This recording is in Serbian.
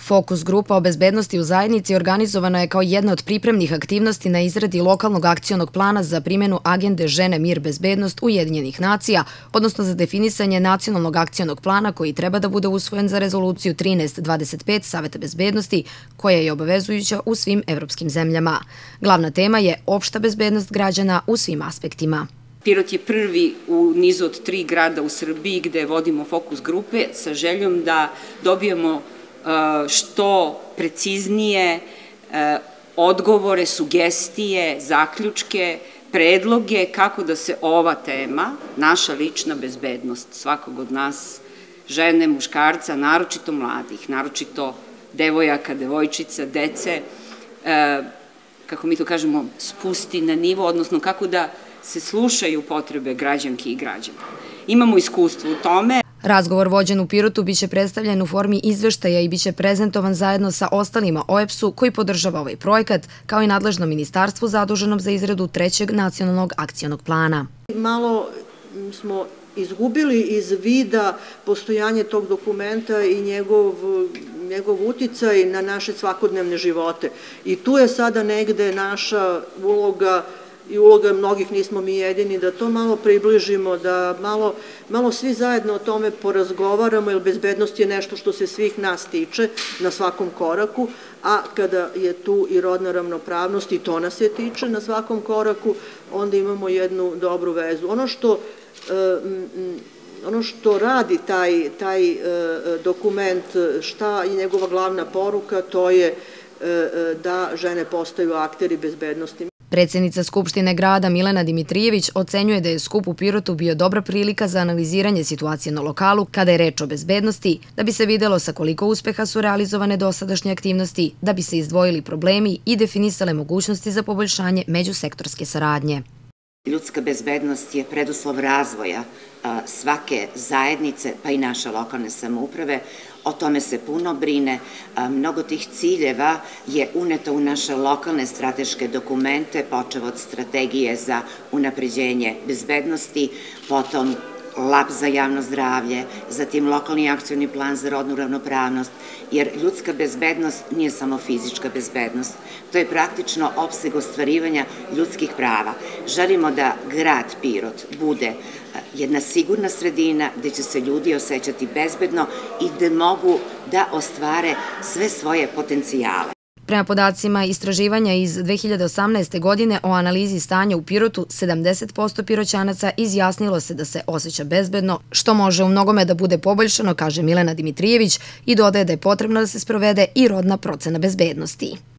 Fokus grupa o bezbednosti u zajednici organizovana je kao jedna od pripremnih aktivnosti na izradi lokalnog akcionog plana za primjenu agende Žene, mir, bezbednost Ujedinjenih nacija, odnosno za definisanje nacionalnog akcionog plana koji treba da bude usvojen za rezoluciju 1325 Saveta bezbednosti, koja je obavezujuća u svim evropskim zemljama. Glavna tema je opšta bezbednost građana u svim aspektima. Pirot je prvi u nizu od 3 grada u Srbiji gde vodimo fokus grupe sa željom da dobijemo što preciznije odgovore, sugestije, zaključke, predloge kako da se ova tema, naša lična bezbednost svakog od nas, žene, muškarca, naročito mladih, naročito devojaka, devojčica, dece, kako mi to kažemo, spusti na nivo, odnosno kako da se slušaju potrebe građanki i građana. Imamo iskustvo u tome. Razgovor vođen u Pirotu biće predstavljen u formi izveštaja i biće prezentovan zajedno sa ostalima OEBS-u koji podržava ovaj projekat, kao i nadležnom ministarstvu zaduženom za izradu 3. nacionalnog akcionog plana. Malo smo izgubili iz vida postojanje tog dokumenta i njegov uticaj na naše svakodnevne živote. I tu je sada negde naša uloga i uloga mnogih, nismo mi jedini, da to malo približimo, da malo svi zajedno o tome porazgovaramo, jer bezbednost je nešto što se svih nas tiče na svakom koraku, a kada je tu i rodna ravnopravnost, i to nas se tiče na svakom koraku, onda imamo jednu dobru vezu. Ono što radi taj dokument, šta je njegova glavna poruka, to je da žene postaju akteri bezbednosti. Predsjednica Skupštine grada Milena Dimitrijević ocenjuje da je skup u Pirotu bio dobra prilika za analiziranje situacije na lokalu kada je reč o bezbednosti, da bi se videlo sa koliko uspeha su realizovane dosadašnje aktivnosti, da bi se izdvojili problemi i definisale mogućnosti za poboljšanje međusektorske saradnje. Ljudska bezbednost je preduslov razvoja svake zajednice, pa i naše lokalne samouprave. O tome se puno brine. Mnogo tih ciljeva je uneto u naše lokalne strateške dokumente, počev od strategije za unapređenje bezbednosti, potom LAP za javno zdravlje, zatim lokalni akcioni plan za rodnu ravnopravnost, jer ljudska bezbednost nije samo fizička bezbednost, to je praktično opseg ostvarivanja ljudskih prava. Želimo da grad Pirot bude jedna sigurna sredina gde će se ljudi osjećati bezbedno i gde mogu da ostvare sve svoje potencijale. Prema podacima istraživanja iz 2018. godine o analizi stanja u Pirotu, 70% Piroćanaca izjasnilo se da se osjeća bezbedno, što može u mnogome da bude poboljšano, kaže Milena Dimitrijević, i dodaje da je potrebno da se sprovede i rodna procena bezbednosti.